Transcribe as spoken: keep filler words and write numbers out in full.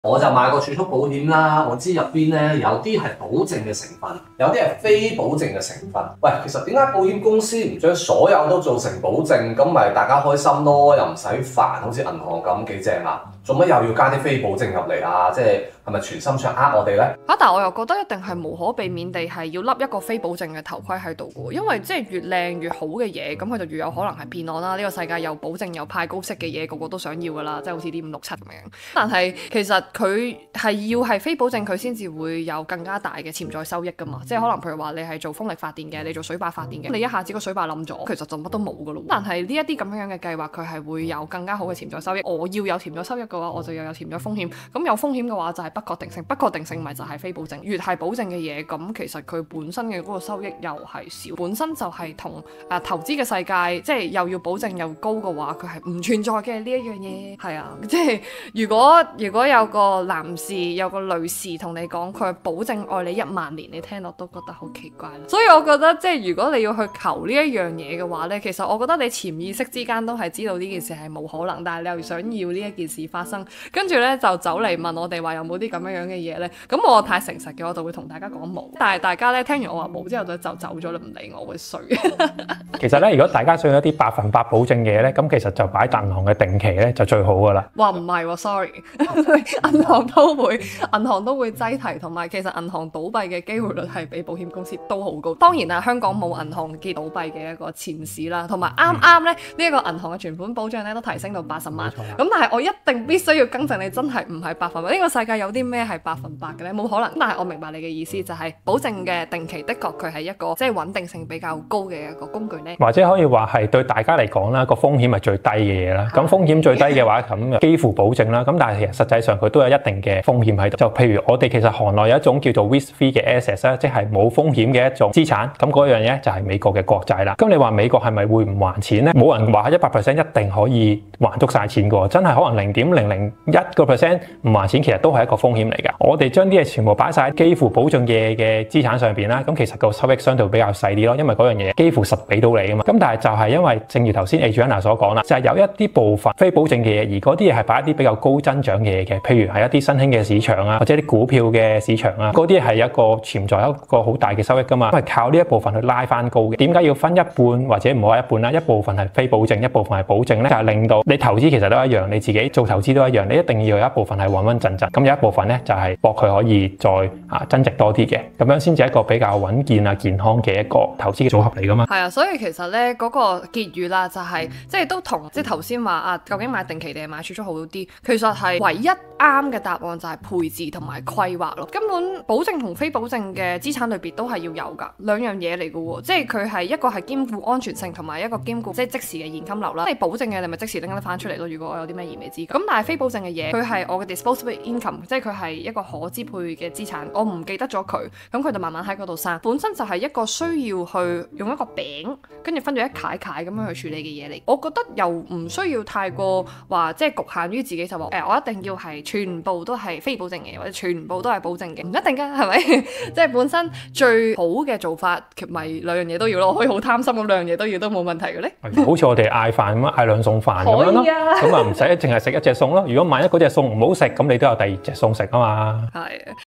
我就買過儲蓄保險啦，我知入邊咧有啲係保證嘅成分，有啲係非保證嘅成分。喂，其實點解保險公司唔將所有都做成保證？咁咪大家開心咯，又唔使煩，好似銀行咁幾正啊！做乜又要加啲非保證入嚟啊？即係係咪全心想呃我哋呢？ 嚇！但係我又覺得一定係無可避免地係要笠一個非保證嘅頭盔喺度嘅喎，因為即係越靚越好嘅嘢，咁佢就越有可能係騙案啦。呢個世界有保證有派高息嘅嘢，個個都想要㗎啦，即係好似啲五六七咁樣。但係其實佢係要係非保證，佢先至會有更加大嘅潛在收益㗎嘛。即係可能譬如話你係做風力發電嘅，你做水壩發電嘅，你一下子個水壩冧咗，其實就乜都冇㗎咯。但係呢一啲咁樣嘅計劃，佢係會有更加好嘅潛在收益。我要有潛在收益嘅話，我就要有潛在風險。咁有風險嘅話就係不確定性，不確定性咪就係非保證。越係保證嘅嘢，咁其實佢本身嘅嗰個收益又係少，本身就係同誒投資嘅世界，即係又要保證又高嘅話，佢係唔存在嘅呢一樣嘢。係啊，即係如果如果有個男士有個女士同你講佢保證愛你一萬年，你聽落都覺得好奇怪。所以我覺得即係如果你要去求呢一樣嘢嘅話呢，其實我覺得你潛意識之間都係知道呢件事係冇可能，但係你又想要呢一件事發生，跟住呢就走嚟問我哋話有冇啲咁樣樣嘅嘢呢？咁我太誠實嘅，我就會同大家講冇。但係大家呢聽完我話冇之後就就走咗啦，唔理我會衰。 其實呢，如果大家想要一啲百分百保證嘅嘢呢，咁其實就擺銀行嘅定期呢就最好噶啦。 哇，唔係喎，sorry，銀行都會銀行都會擠提，同埋其實銀行倒閉嘅機會率係比保險公司都好高。當然啦，香港冇銀行結倒閉嘅一個前史啦，同埋啱啱咧呢一、這個銀行嘅存款保障咧都提升到八十萬。咁但係我一定必須要更正你，真係唔係百分百。呢、這個世界有啲咩係百分百嘅咧？冇可能。但係我明白你嘅意思，就係、是、保證嘅定期的確佢係一個即係穩定性比較高嘅一個工具咧。 或者可以話係對大家嚟講啦，個風險係最低嘅嘢啦。咁風險最低嘅話，咁幾乎保證啦。咁但係其實實際上佢都有一定嘅風險喺度。就譬如我哋其實行內有一種叫做 risk-free 嘅 assets 啦，即係冇風險嘅一種資產。咁嗰樣嘢就係美國嘅國債啦。咁你話美國係咪會唔還錢呢？冇人話一百 percent 一定可以還足晒錢㗎喎，真係可能零點零零一個 percent 唔還錢，其實都係一個風險嚟㗎。我哋將啲嘢全部擺晒喺幾乎保證嘅嘅資產上邊啦，咁其實個收益相對比較細啲咯，因為嗰樣嘢幾乎實俾到你㗎嘛。咁但係就係因為正如頭先 Adriana 所講啦，就係有一啲部分非保證嘅嘢，而嗰啲嘢係擺一啲比較高增長嘅嘢嘅，譬如係一啲新興嘅市場啊，或者啲股票嘅市場啊，嗰啲係一個潛在一個好大嘅收益㗎嘛，係靠呢一部分去拉翻高嘅。點解要分一半或者唔好話一半啦？一部分係非保證，一部分係保證咧，就係令到你投資其實都一樣，你自己做投資都一樣，你一定要有一部分係穩穩陣陣，咁有一部分咧就係博佢可以再啊增值多啲嘅，咁樣先至係一個比較穩健啊健康嘅一個投資嘅組合嚟㗎嘛。 係啊，所以其實咧嗰、那個結語啦、就是，就係即係都同即係頭先話啊，究竟買定期定係買儲蓄好啲？其實係唯一啱嘅答案就係配置同埋規劃咯。根本保證同非保證嘅資產類別都係要有㗎，兩樣嘢嚟㗎喎。即係佢係一個係兼顧安全性同埋一個兼顧即係即時嘅現金流啦。即係保證嘅你咪即時拎得翻出嚟咯。如果我有啲咩燃眉之急，咁但係非保證嘅嘢，佢係我嘅 disposable income， 即係佢係一個可支配嘅資產。我唔記得咗佢，咁佢就慢慢喺嗰度生。本身就係一個需要去用一個餅，跟住分咗一塊塊咁樣去處理嘅嘢嚟。我覺得又唔需要太過話即係局限於自己就話誒、欸，我一定要係全部都係非保證嘅，或者全部都係保證嘅，唔一定㗎，係咪？即係本身最好嘅做法，咪兩樣嘢都要咯。可以好貪心咁兩樣嘢都要都冇問題嘅咧。 好似我哋嗌飯咁樣，嗌兩餸飯咁樣咯。咁啊唔使淨係食一隻餸咯。如果萬一嗰隻餸唔好食，咁你都有第二隻餸食啊嘛。 係，